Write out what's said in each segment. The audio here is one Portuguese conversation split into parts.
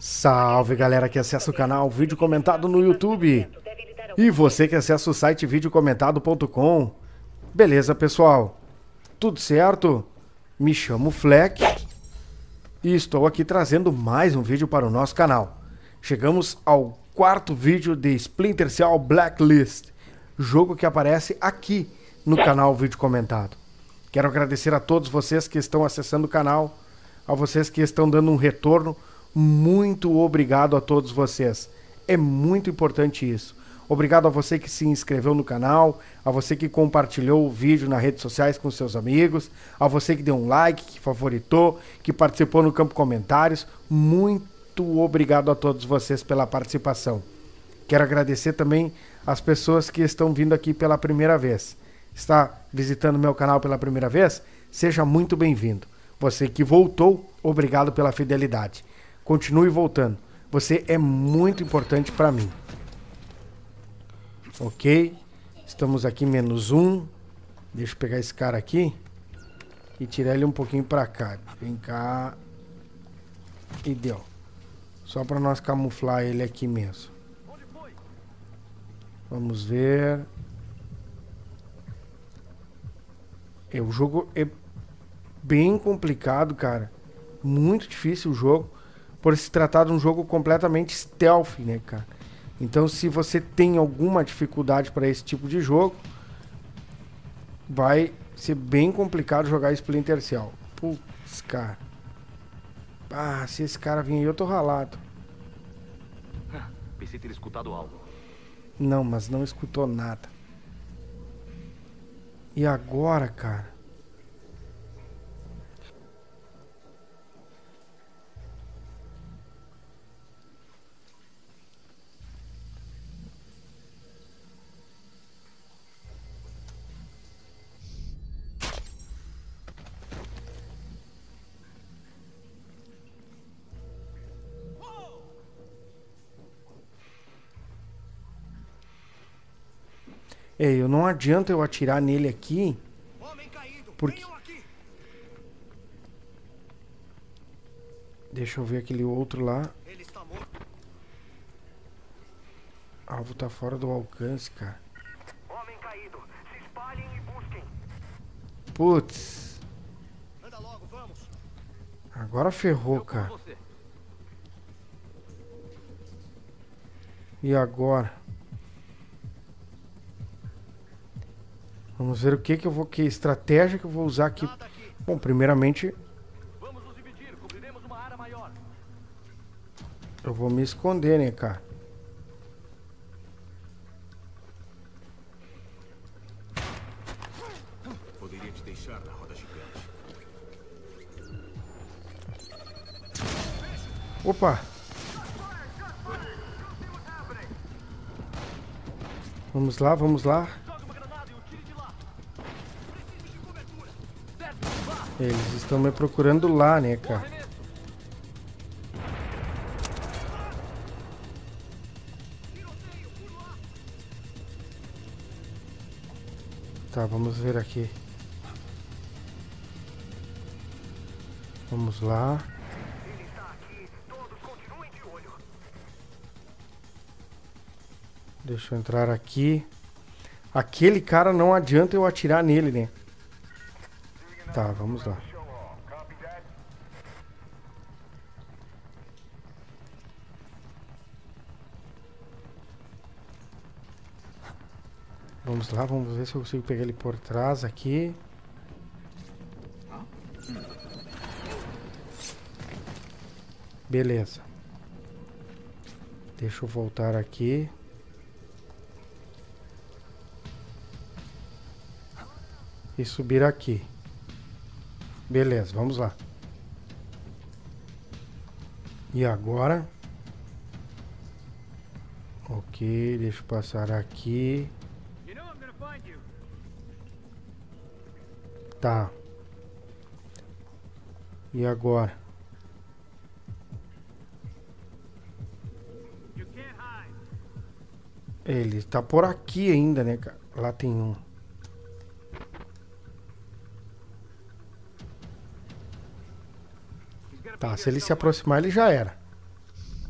Salve galera que acessa o canal Vídeo Comentado no YouTube e você que acessa o site videocomentado.com. Beleza, pessoal? Tudo certo? Me chamo Fleck e estou aqui trazendo mais um vídeo para o nosso canal. Chegamos ao quarto vídeo de Splinter Cell Blacklist, jogo que aparece aqui no canal Vídeo Comentado. Quero agradecer a todos vocês que estão acessando o canal, a vocês que estão dando um retorno. Muito obrigado a todos vocês. É muito importante isso. Obrigado a você que se inscreveu no canal, a você que compartilhou o vídeo nas redes sociais com seus amigos, a você que deu um like, que favoritou, que participou no campo comentários. Muito obrigado a todos vocês pela participação. Quero agradecer também as pessoas que estão vindo aqui pela primeira vez. Está visitando meu canal pela primeira vez? Seja muito bem-vindo. Você que voltou, obrigado pela fidelidade. Continue voltando. Você é muito importante para mim. Ok. Estamos aqui -1. Deixa eu pegar esse cara aqui e tirar ele um pouquinho para cá. Vem cá. E deu. Só para nós camuflar ele aqui mesmo. Vamos ver. O jogo é bem complicado, cara. Muito difícil o jogo. Por se tratar de um jogo completamente stealth, né, cara? Então, se você tem alguma dificuldade para esse tipo de jogo, vai ser bem complicado jogar Splinter Cell. Putz, cara. Ah, se esse cara vir aí, eu tô ralado. Pensei ter escutado algo. Não, mas não escutou nada. E agora, cara? Eu não adianta eu atirar nele aqui, porque... Deixa eu ver aquele outro lá. O alvo tá fora do alcance, cara. Putz. Agora ferrou, cara. E agora? Vamos ver o que eu vou... Que estratégia que eu vou usar aqui. Bom, primeiramente... Eu vou me esconder, né, cara? Poderia te deixar na roda gigante. Opa! Vamos lá, vamos lá. Eles estão me procurando lá, né, cara? Tá, vamos ver aqui. Vamos lá. Deixa eu entrar aqui. Aquele cara não adianta eu atirar nele, né? Tá, vamos lá. Vamos lá, vamos ver se eu consigo pegar ele por trás aqui. Beleza. Deixa eu voltar aqui. E subir aqui. Beleza, vamos lá. E agora? Ok, deixa eu passar aqui. Tá. E agora? Ele tá por aqui ainda, né, cara? Lá tem um. Tá, se ele se aproximar, ele já era.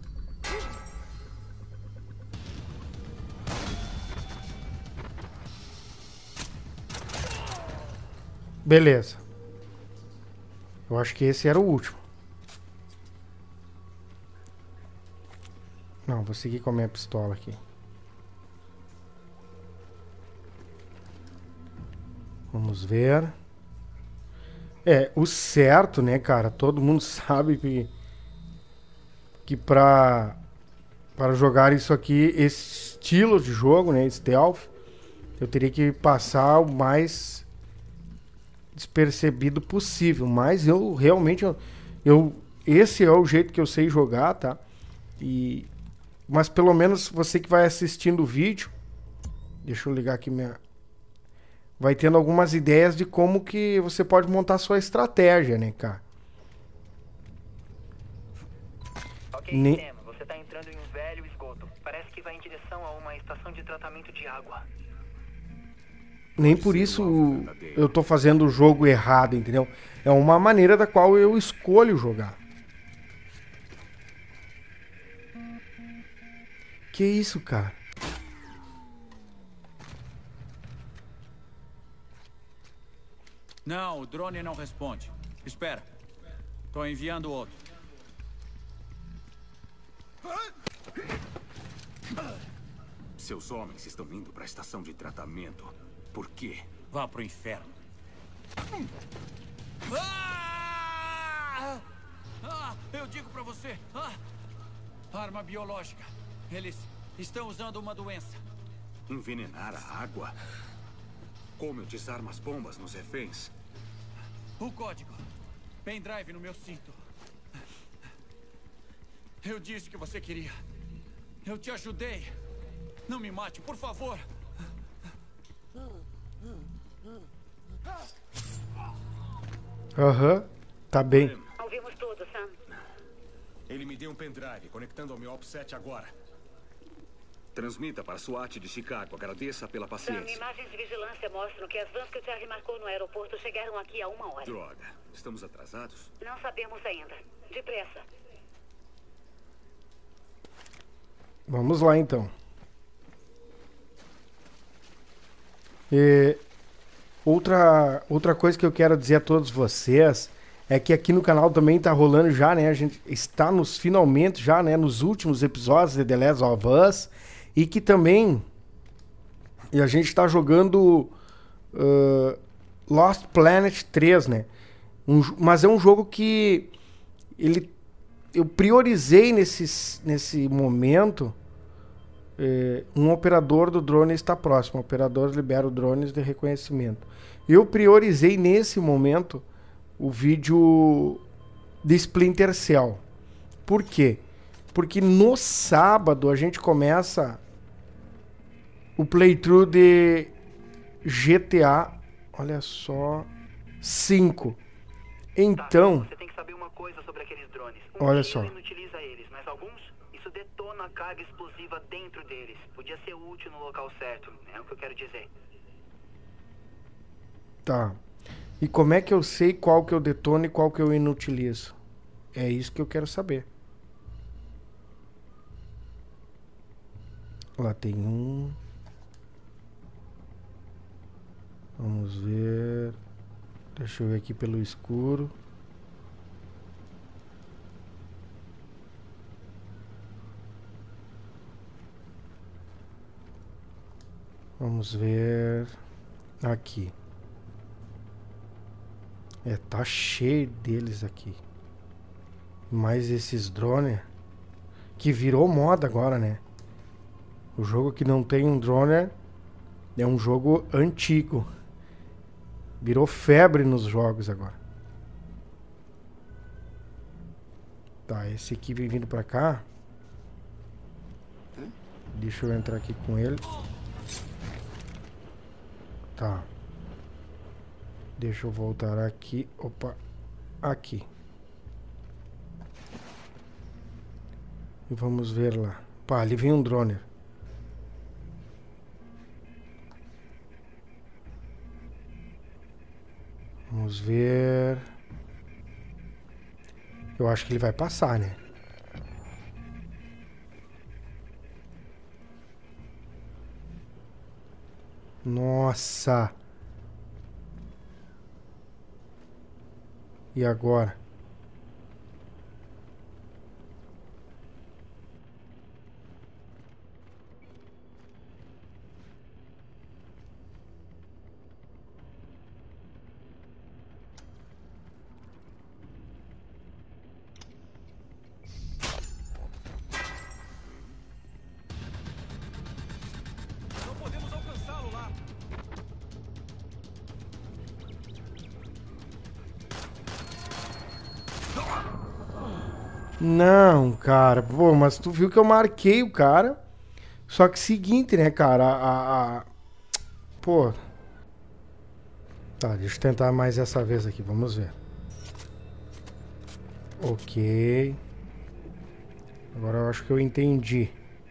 Beleza. Eu acho que esse era o último. Não, vou seguir com a minha pistola aqui. Vamos ver. É, o certo, né, cara? Todo mundo sabe que pra jogar isso aqui, esse estilo de jogo, né, stealth, eu teria que passar o mais despercebido possível. Mas eu realmente, esse é o jeito que eu sei jogar, tá? Mas pelo menos você que vai assistindo o vídeo, deixa eu ligar aqui vai tendo algumas ideias de como que você pode montar sua estratégia, né, cara? Ok, Sam, você tá entrando em um velho esgoto. Parece que vai em direção a uma estação de tratamento de água. Nem por isso eu tô fazendo o jogo errado, entendeu? É uma maneira da qual eu escolho jogar. Que isso, cara? Não, o drone não responde. Espera. Tô enviando outro. Seus homens estão indo para a estação de tratamento. Por quê? Vá pro inferno. Eu digo pra você. Arma biológica. Eles estão usando uma doença. Envenenar a água? Como eu desarmo as bombas nos reféns? O código. Pendrive no meu cinto. Eu disse que você queria. Eu te ajudei. Não me mate, por favor. Aham, tá bem. Ouvimos tudo, Sam. Ele me deu um pendrive, conectando ao meu OP7 agora. Transmita para a SWAT de Chicago. Agradeça pela Sam, paciência. imagens de vigilância mostram que as vans que o Charlie marcou no aeroporto chegaram aqui há 1 hora. Droga. Estamos atrasados? Não sabemos ainda. Depressa. Vamos lá, então. Outra coisa que eu quero dizer a todos vocês é que aqui no canal também tá rolando já, né? A gente está nos finalmente já, né? Nos últimos episódios de The Last of Us. E que também a gente está jogando Lost Planet 3, né? Mas é um jogo que eu priorizei nesse momento. Um operador do drone está próximo. O operador libera o drones de reconhecimento. Eu priorizei nesse momento o vídeo de Splinter Cell. Por quê? Porque no sábado a gente começa o playthrough de GTA, olha só, 5. Então, Você tem que saber uma coisa sobre aqueles drones. Olha só. Inutiliza eles, mas alguns, isso detona a carga explosiva dentro deles. Podia ser útil no local certo, é o que eu quero dizer. tá. E como é que eu sei qual que eu detono e qual que eu inutilizo? É isso que eu quero saber. Lá tem um. Vamos ver. Deixa eu ver aqui pelo escuro. Vamos ver. Aqui. Tá cheio deles aqui. Mas esses drones que virou moda agora, né? O jogo que não tem um drone é um jogo antigo. Virou febre nos jogos agora. Tá, esse aqui vem vindo pra cá. Deixa eu entrar aqui com ele. Tá. Deixa eu voltar aqui. Opa. Aqui. E vamos ver lá. Pá, ali vem um drone. Vamos ver. Eu acho que ele vai passar, né? Nossa. E agora? Não podemos alcançá-lo lá. Não, cara. Pô, mas tu viu que eu marquei o cara. Só que seguinte, né, cara? Pô. Tá, deixa eu tentar mais essa vez aqui. Vamos ver. Ok. Agora eu acho que eu entendi.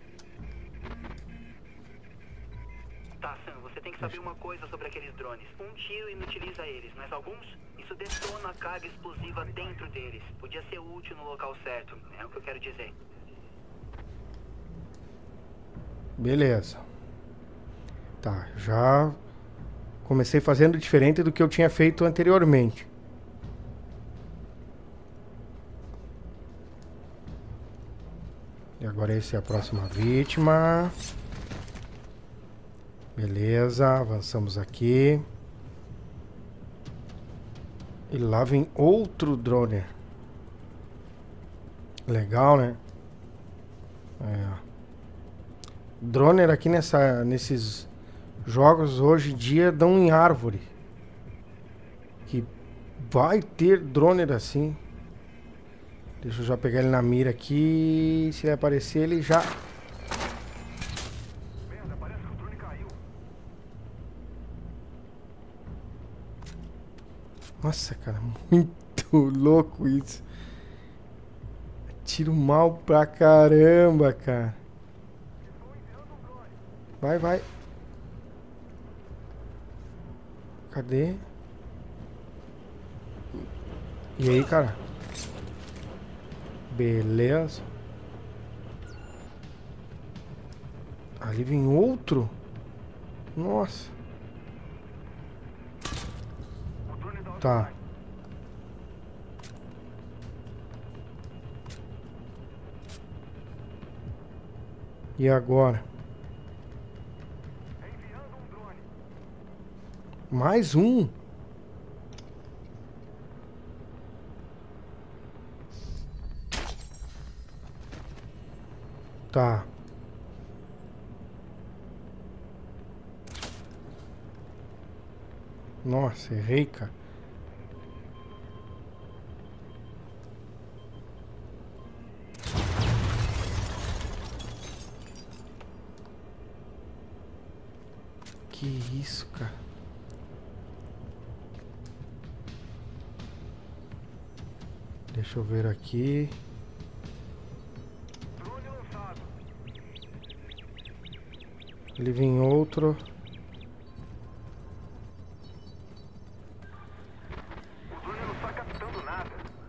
Tá, Sam, você tem que saber uma coisa sobre aqueles drones. Um tiro inutiliza eles, mas alguns, isso detona a carga explosiva dentro deles. Podia ser útil no local certo, é o que eu quero dizer. Beleza. Tá, já comecei fazendo diferente do que eu tinha feito anteriormente. E agora essa é a próxima vítima. Beleza, avançamos aqui. E lá vem outro drone. Legal, né? Droner aqui nesses jogos hoje em dia dão em árvore. Que vai ter droner assim. Deixa eu já pegar ele na mira aqui. Se ele aparecer, ele já... Merda, parece que o drone caiu. Nossa, cara, muito louco isso. Tiro mal pra caramba, cara. Vai, vai. Cadê? E aí, cara? Beleza. Ali vem outro. Nossa. Tá. E agora? Mais um? Tá. Nossa, errei, cara. Que isso, cara? Deixa eu ver aqui. Ele vem outro. O drone não está captando nada.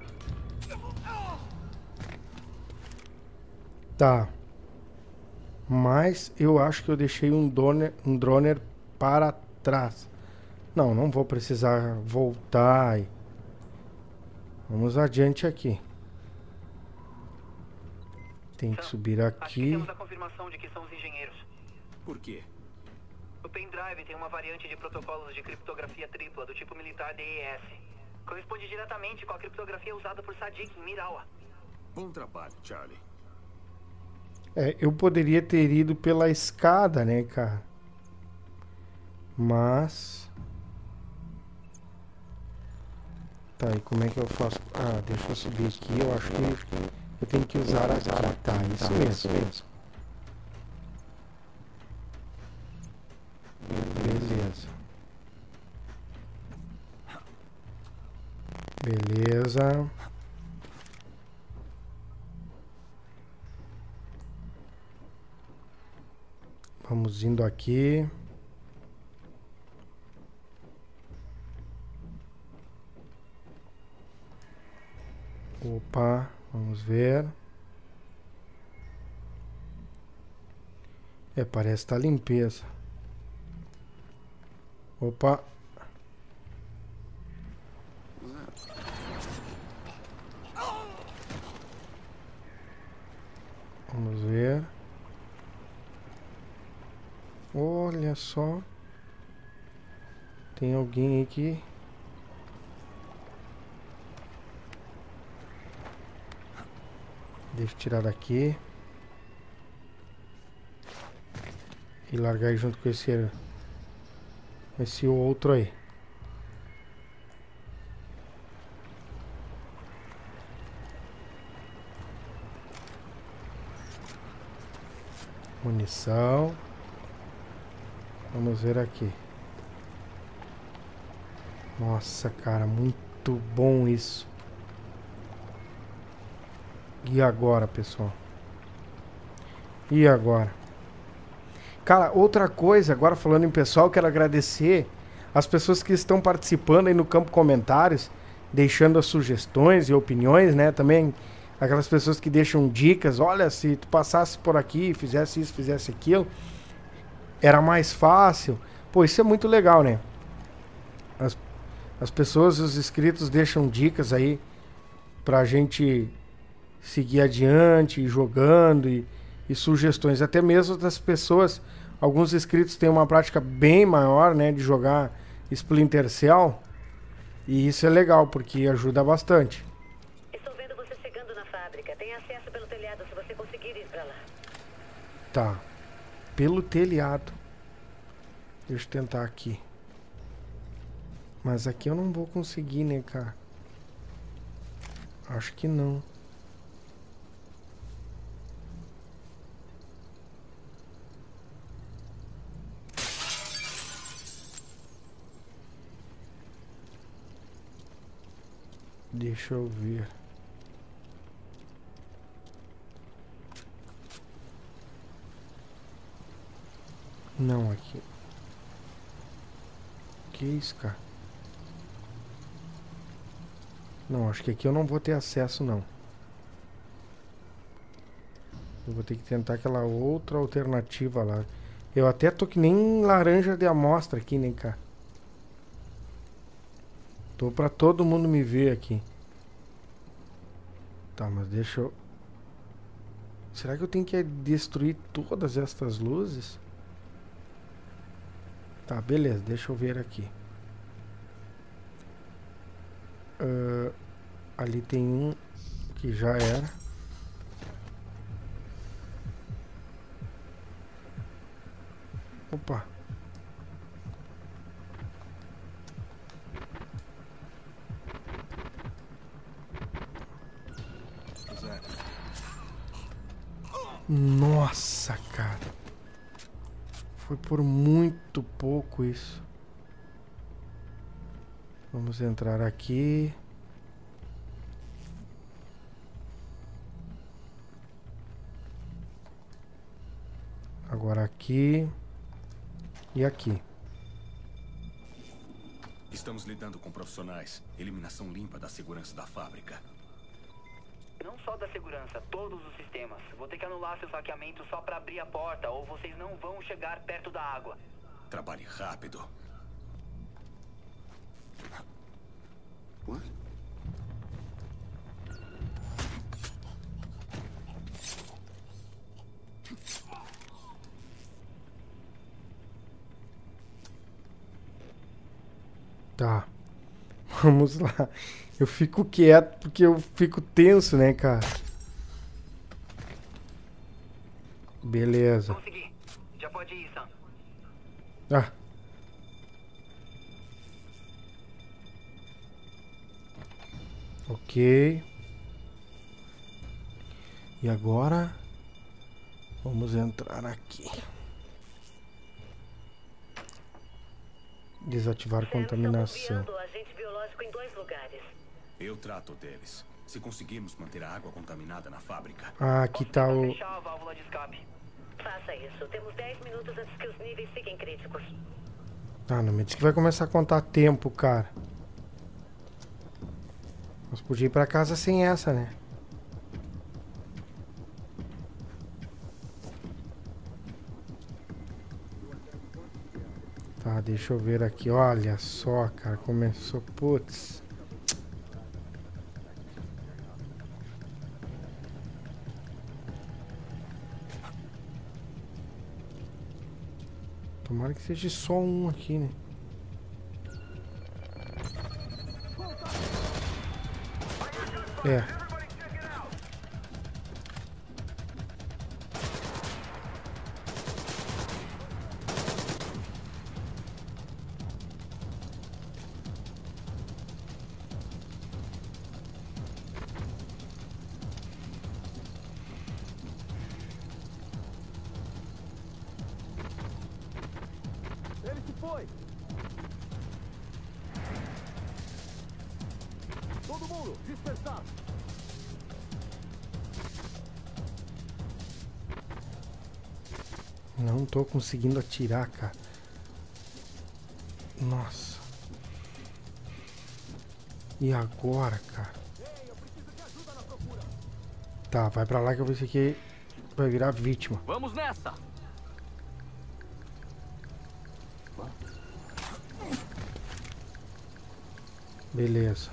Tá. Mas eu acho que eu deixei um droner para trás. Não, não vou precisar voltar. Vamos adiante aqui. Tem que subir Acho que aqui. temos a confirmação de que são os engenheiros. Por quê? O pendrive tem uma variante de protocolos de criptografia tripla do tipo militar DES. Corresponde diretamente com a criptografia usada por Sadiq em Mirawa. Bom trabalho, Charlie. Eu poderia ter ido pela escada, né, cara? Mas... Tá, e como é que eu faço? Ah, deixa eu subir aqui. Eu acho que eu tenho que usar a... Tá, isso mesmo. Beleza. Beleza. Vamos indo aqui. Opa, vamos ver. Parece que tá limpeza. Opa. Vamos ver. Olha só. Tem alguém aqui. Deixa eu tirar daqui. E largar aí junto com esse outro aí. Munição. Vamos ver aqui. Nossa, cara, muito bom isso. E agora, pessoal? E agora? Cara, outra coisa, agora falando em pessoal, quero agradecer as pessoas que estão participando aí no campo comentários, deixando as sugestões e opiniões, né? Também aquelas pessoas que deixam dicas. Olha, se tu passasse por aqui, fizesse isso, fizesse aquilo, era mais fácil. Pô, isso é muito legal, né? As pessoas, os inscritos deixam dicas aí pra gente seguir adiante, jogando e sugestões. Até mesmo das pessoas, alguns inscritos têm uma prática bem maior, né, de jogar Splinter Cell. E isso é legal, porque ajuda bastante. Estou vendo você chegando na fábrica. Tem acesso pelo telhado se você conseguir ir pra lá. Tá. Pelo telhado. Deixa eu tentar aqui. Mas aqui eu não vou conseguir, né, cara? Acho que não. Deixa eu ver. Não, aqui. Que isso, cara? Não, acho que aqui eu não vou ter acesso, não. Eu vou ter que tentar aquela outra alternativa lá. Eu até tô que nem laranja de amostra aqui, né, cara? Tô pra todo mundo me ver aqui. Tá, mas deixa eu... Será que eu tenho que destruir todas estas luzes? Tá, beleza, deixa eu ver aqui. Ali tem um que já era. Opa. Nossa, cara. Foi por muito pouco isso. Vamos entrar aqui. Agora aqui. E aqui. Estamos lidando com profissionais. Eliminação limpa da segurança da fábrica. Não só da segurança, todos os sistemas. Vou ter que anular seus hackeamentos só pra abrir a porta, ou vocês não vão chegar perto da água. Trabalhe rápido. What? Tá. Vamos lá. Eu fico quieto porque eu fico tenso, né, cara? Beleza. Consegui. Já pode ir, Sam. Ah. Ok. E agora vamos entrar aqui. Desativar contaminação. Estamos agente biológico em 2 lugares. Eu trato deles. Se conseguirmos manter a água contaminada na fábrica. Ah, aqui tá o... Fechar a válvula de escape. Faça isso. Temos 10 minutos antes que os níveis fiquem críticos. Ah, não me diz que vai começar a contar tempo, cara. Nós podíamos ir pra casa sem essa, né? Tá, deixa eu ver aqui. Olha só, cara. Começou. Putz. Tomara que seja só um aqui, né? É. Ele se foi! Todo mundo, dispersar! Não tô conseguindo atirar, cara. Nossa. E agora, cara? Tá, vai pra lá que eu vou ver se aqui vai virar vítima. Vamos nessa! Beleza.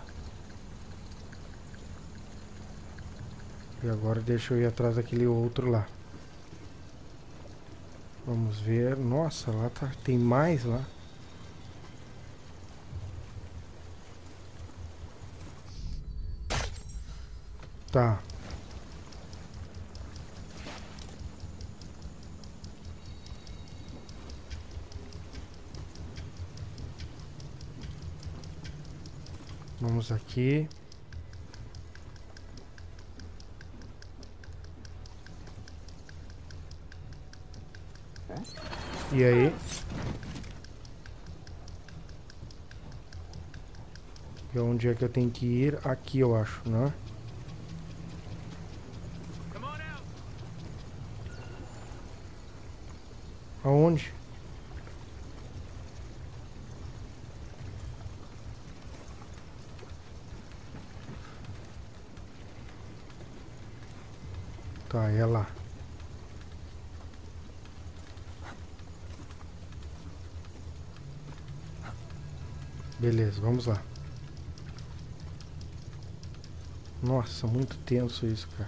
E agora deixa eu ir atrás daquele outro lá. Vamos ver. Nossa, lá tá, tem mais lá. Tá. Vamos aqui. E aí? E onde é que eu tenho que ir? Aqui, eu acho, né? Aonde? Tá, é lá. Beleza, vamos lá. Nossa, muito tenso isso, cara.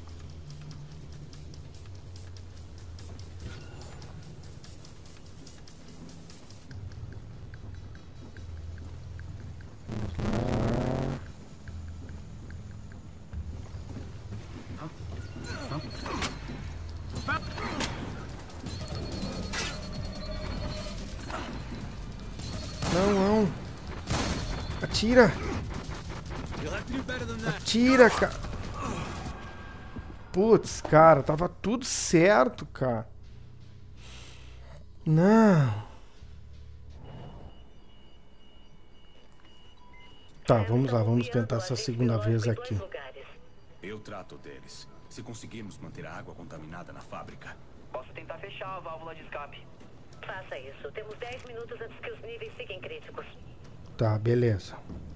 Não, não. Atira. Atira, cara. Putz, cara, tava tudo certo, cara. Não. Tá, vamos lá, vamos tentar essa segunda vez aqui. Eu trato deles. Se conseguirmos manter a água contaminada na fábrica. Posso tentar fechar a válvula de escape. Faça isso. Temos 10 minutos antes que os níveis fiquem críticos. Tá, beleza.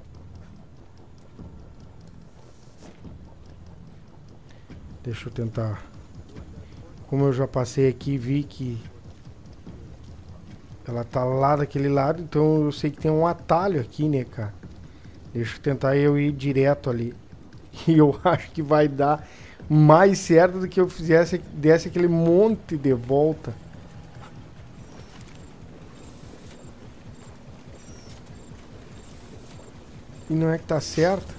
Deixa eu tentar. Como eu já passei aqui, vi que ela tá lá daquele lado, então eu sei que tem um atalho aqui, né, cara? Deixa eu tentar eu ir direto ali. E eu acho que vai dar mais certo do que eu desse aquele monte de volta. E não é que tá certo?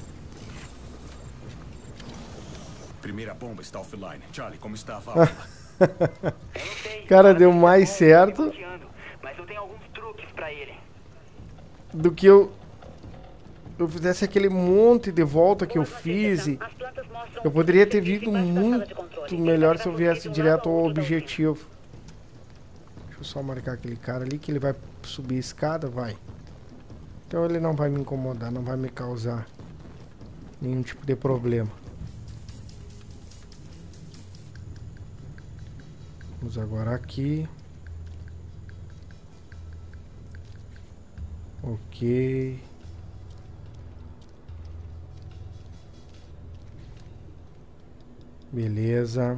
Primeira bomba está offline. Charlie, como está a válvula? Eu não sei. Cara, deu mais certo Mas eu tenho alguns truques pra ele. do que eu fizesse aquele monte de volta que eu fiz. E eu poderia ter vindo muito melhor se eu viesse direto ao objetivo. Deixa eu só marcar aquele cara ali que ele vai subir a escada, vai. Então ele não vai me incomodar, não vai me causar nenhum tipo de problema. Vamos agora aqui. Ok. Beleza.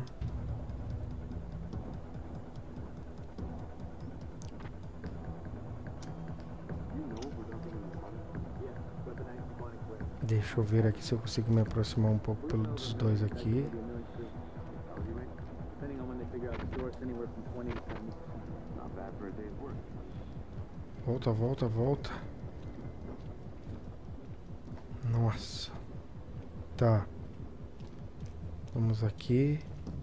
Deixa eu ver aqui se eu consigo me aproximar um pouco dos dois aqui. Depending on when they figure out the source, anywhere from 20 to 10. Not bad for a day's work. volta, volta, volta. Nossa. Tá. Vamos aqui.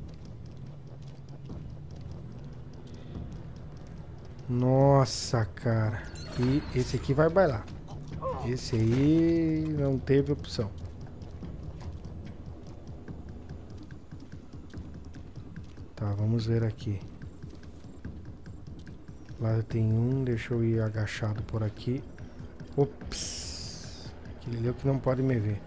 Nossa, cara. E esse aqui vai bailar. Esse aí não teve opção. Tá, vamos ver aqui. Lá tem um, deixa eu ir agachado por aqui. Ops. Aquele ali é o que não pode me ver.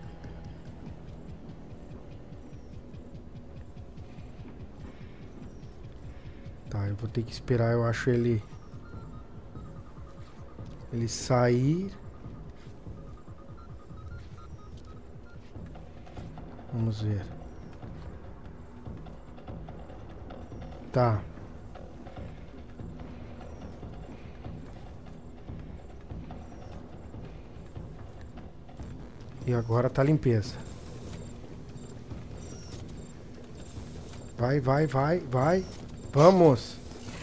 Tá, eu vou ter que esperar, eu acho ele sair. Vamos ver. Tá. E agora tá limpeza. Vai, vai, vai, vai. Vamos.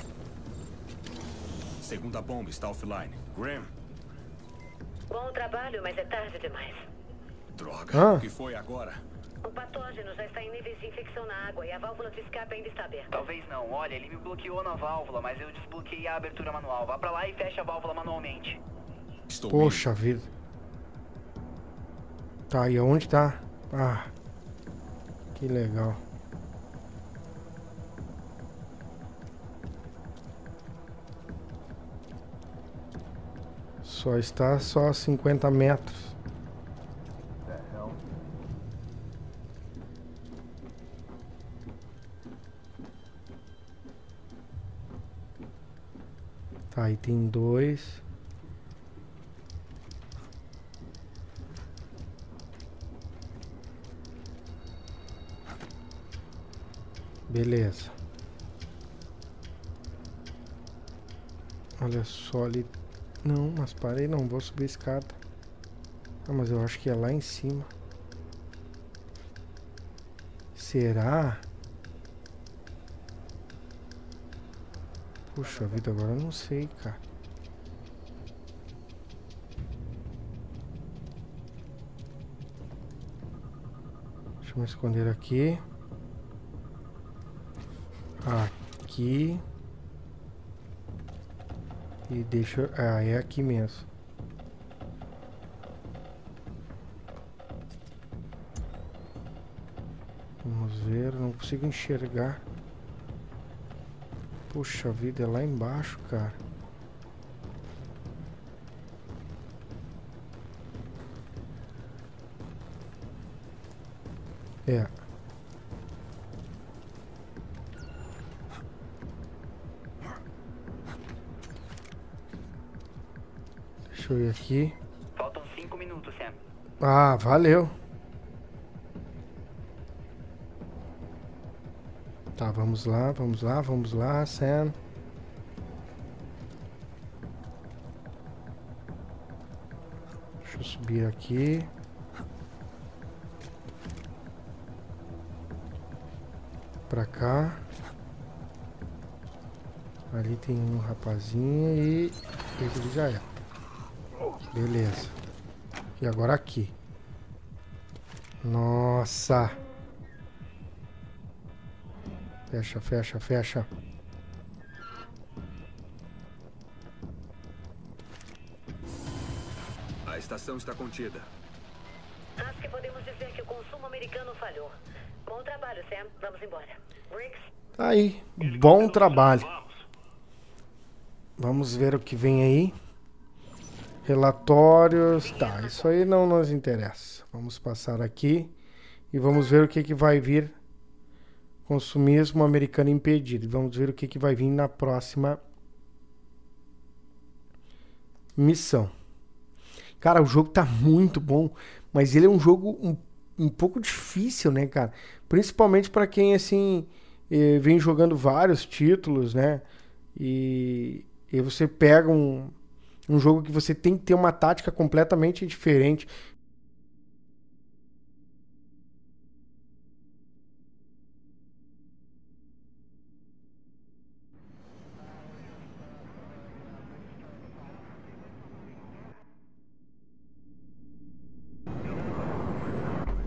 Segunda bomba está offline. Graham. Bom trabalho, mas é tarde demais. Droga. O que foi agora? O patógeno já está em níveis de infecção na água e a válvula de escape ainda está aberta. Talvez não. Olha, ele me bloqueou na válvula, mas eu desbloqueei a abertura manual. Vá pra lá e fecha a válvula manualmente. Estou Poxa vida. Tá, e onde tá? Ah. Que legal. Só está só a 50 metros. Tá, aí tem dois. Beleza. Olha só ali. Não, mas parei, não vou subir a escada. Ah, mas eu acho que é lá em cima. Será? Puxa vida, agora eu não sei, cara. Deixa eu me esconder aqui. Aqui. E deixa... Ah, é aqui mesmo. Vamos ver, não consigo enxergar. Puxa vida, é lá embaixo, cara. É. Deixa eu ir aqui. Faltam 5 minutos, Sam. Ah, valeu. Tá, vamos lá, vamos lá, vamos lá, Sam. Deixa eu subir aqui. Pra cá. Ali tem um rapazinho e esse ali já é. Beleza. E agora aqui. Nossa. Fecha, fecha, fecha. A estação está contida. Acho que podemos dizer que o consumo americano falhou. Bom trabalho, Sam. Vamos embora. Riggs? Tá aí. Bom trabalho. Vamos ver o que vem aí. Relatórios. Tá, isso aí não nos interessa. Vamos passar aqui. E vamos ver o que que vai vir. Consumismo americano impedido. Vamos ver o que que vai vir na próxima missão. Cara, o jogo tá muito bom, mas ele é um jogo um pouco difícil, né, cara? Principalmente para quem, assim, vem jogando vários títulos, né? E você pega um jogo que você tem que ter uma tática completamente diferente.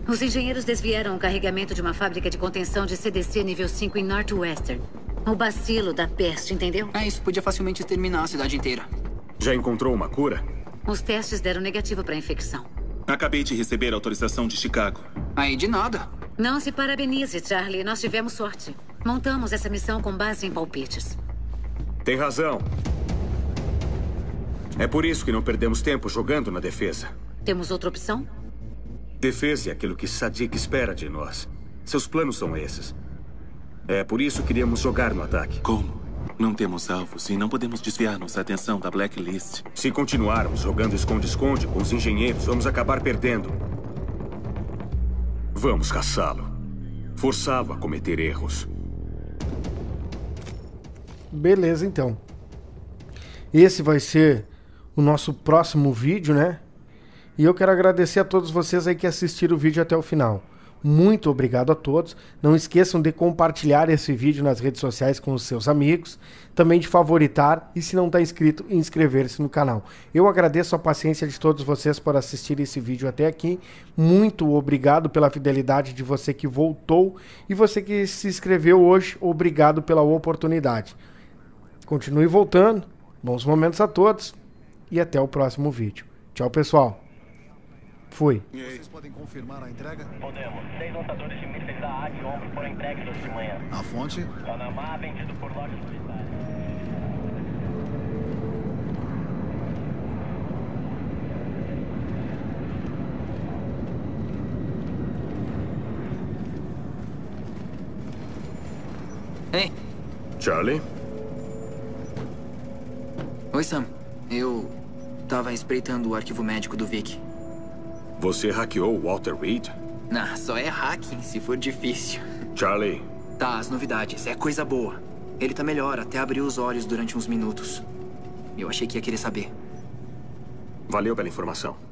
Os engenheiros desviaram o carregamento de uma fábrica de contenção de CDC nível 5 em Northwestern. O bacilo da peste, entendeu? Isso podia facilmente exterminar a cidade inteira. Já encontrou uma cura? Os testes deram negativo para a infecção. Acabei de receber a autorização de Chicago. Aí de nada. Não se parabenize, Charlie. Nós tivemos sorte. Montamos essa missão com base em palpites. Tem razão. É por isso que não perdemos tempo jogando na defesa. Temos outra opção? Defesa é aquilo que Sadiq espera de nós. Seus planos são esses. É por isso que queríamos jogar no ataque. Como? Não temos alvos e não podemos desviar nossa atenção da Blacklist. Se continuarmos jogando esconde-esconde com os engenheiros, vamos acabar perdendo. Vamos caçá-lo. Forçá-lo a cometer erros. Beleza, então. Esse vai ser o nosso próximo vídeo, né? E eu quero agradecer a todos vocês aí que assistiram o vídeo até o final. Muito obrigado a todos. Não esqueçam de compartilhar esse vídeo nas redes sociais com os seus amigos. Também de favoritar e, se não está inscrito, inscrever-se no canal. Eu agradeço a paciência de todos vocês por assistir esse vídeo até aqui. Muito obrigado pela fidelidade de você que voltou. E você que se inscreveu hoje, obrigado pela oportunidade. Continue voltando. Bons momentos a todos. E até o próximo vídeo. Tchau, pessoal. Fui. Vocês podem confirmar a entrega? Podemos. 6 lançadores de mísseis da AD-11 foram entregues hoje de manhã. A fonte? Panamá, vendido por lotes militares. Ei. Charlie? Oi, Sam. Eu tava espreitando o arquivo médico do Vic. Você hackeou o Walter Reed? Não, só é hacking se for difícil. Charlie. Tá, as novidades. É coisa boa. Ele tá melhor, até abriu os olhos durante uns minutos. Eu achei que ia querer saber. Valeu pela informação.